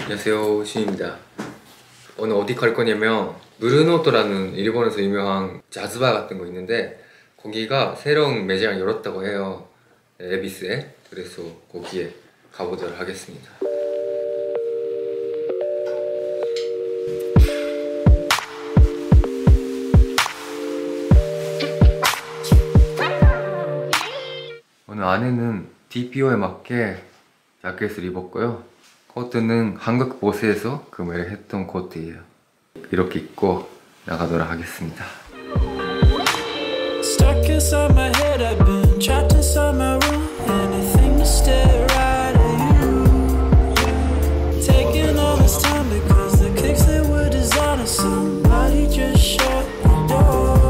안녕하세요, 신입니다. 오늘 어디 갈 거냐면 누르노토라는 일본에서 유명한 자즈바 같은 거 있는데 거기가 새로운 매장을 열었다고 해요. 에비스에. 그래서 거기에 가보도록 하겠습니다. 오늘 안에는 DPO에 맞게 자켓을 입었고요. 코트는 한국 보스에서 구매를 했던 코트예요. 이렇게 입고 나가도록 하겠습니다. Stuck inside my head, I've been trapped inside my room. Anything to stare right at you. Taking all this time because the kicks that were designed, somebody just shut the door.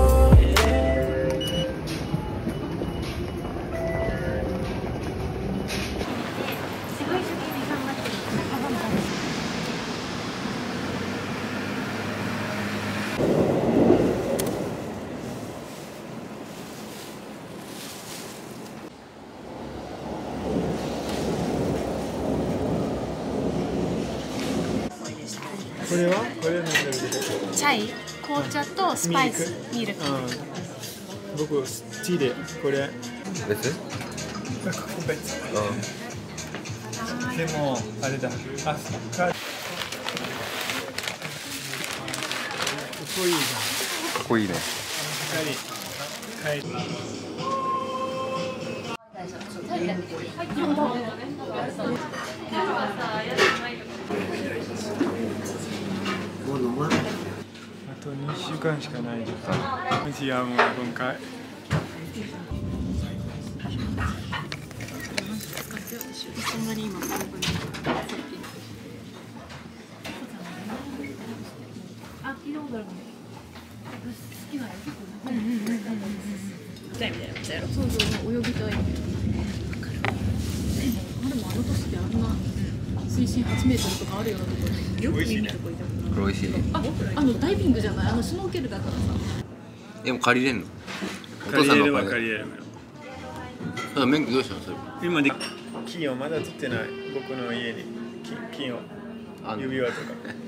チャイ、紅茶とスパイス、ミルク。 僕好きでこれ。 別？ 別。でもあれだ。あ、かっこいいじゃん。 かっこいいね。 はい。あと2週間しかないじゃん。うちはもう今回。 そうそう、泳ぎたい。あれもあの年であんな水深8メートルとかあるようなところよく見るとこいたもんな。 これ美味しい。 ダイビングじゃない、シュノーケルだからさ。 でも借りれんの？ 借りれれば借りれるのよ。 免許どうしたのそれ？ 今で金をまだ取ってない。僕の家に金を指輪とか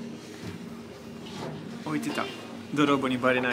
置いてた。泥棒にバレない。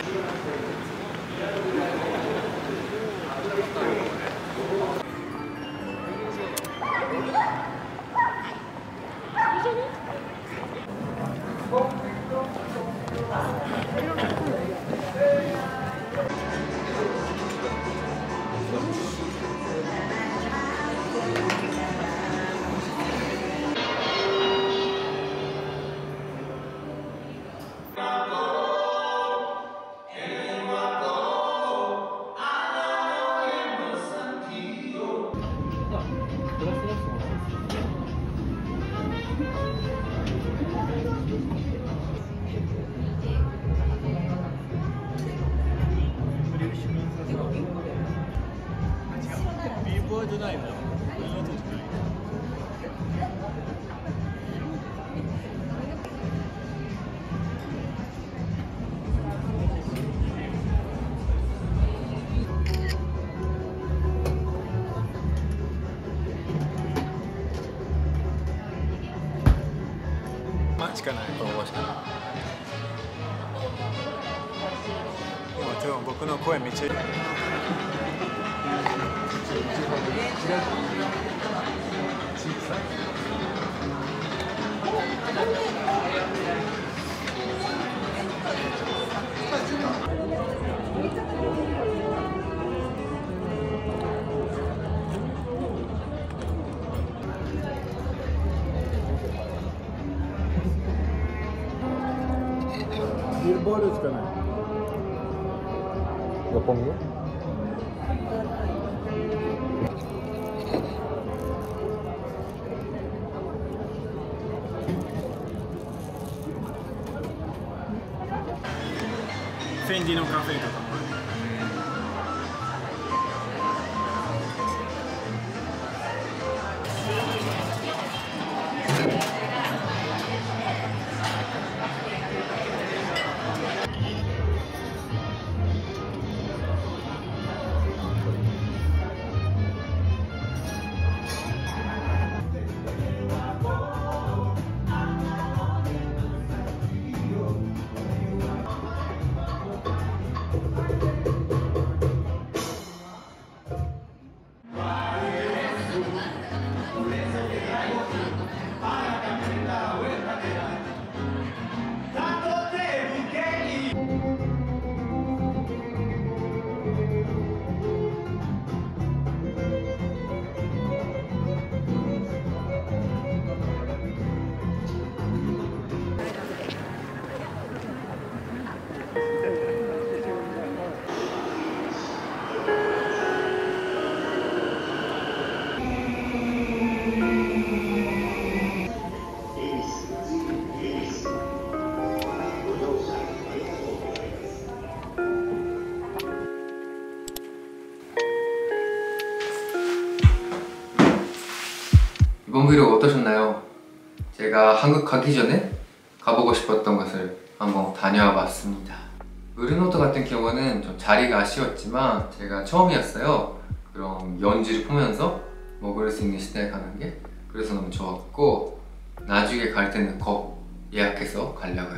しかない。でも僕の声めっちゃ。ビルボールしかない。 六本木？ フェンディのカフェとかもある。 이번 브이로그 어떠셨나요? 제가 한국 가기 전에 가보고 싶었던 곳을 한번 다녀와 봤습니다. 으르노토 같은 경우는 좀 자리가 아쉬웠지만 제가 처음이었어요. 그럼 연주를 보면서 먹을 수 있는 시대에 가는 게 그래서 너무 좋았고 나중에 갈 때는 꼭 예약해서 가려고요.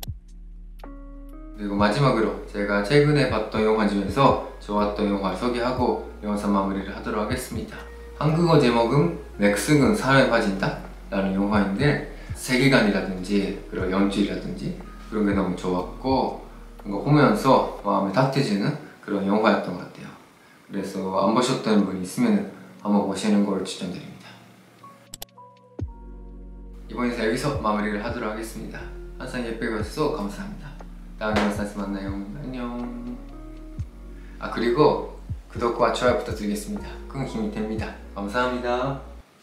그리고 마지막으로 제가 최근에 봤던 영화 중에서 좋았던 영화 소개하고 영상 마무리를 하도록 하겠습니다. 한국어 제목은 맥스근 사람에 빠진다 라는 영화인데 세계관이라든지 그런 연출이라든지 그런 게 너무 좋았고 뭔가 보면서 마음이 따뜻해지는 그런 영화였던 것 같아요. 그래서 안 보셨던 분이 있으면 한번 보시는 걸 추천드립니다. 이번 영상 여기서 마무리를 하도록 하겠습니다. 항상 예쁘게 봐주셔서 감사합니다. 다음 영상에서 만나요. 안녕. 그리고 구독과 좋아요 부탁드리겠습니다. 큰 힘이 됩니다. 감사합니다.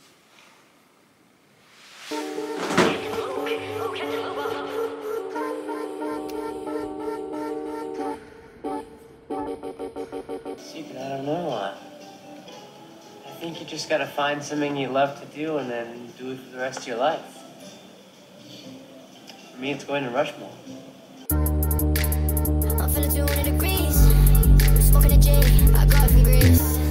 I don't know. I think you just gotta find something you love to do and then do it for the rest of your life. For me, it's going to Rushmore. I'm feeling 200 degrees. Smoking a J, I got it from Greece.